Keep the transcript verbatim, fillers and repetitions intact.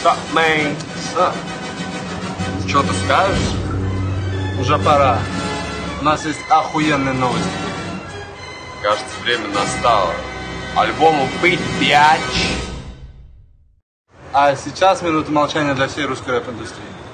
Sup, man? Sup? Что ты скажешь? Уже пора. У нас есть охуенные новости. Кажется, время настало. Альбому быть, бяч! А сейчас минута молчания для всей русской рэп-индустрии.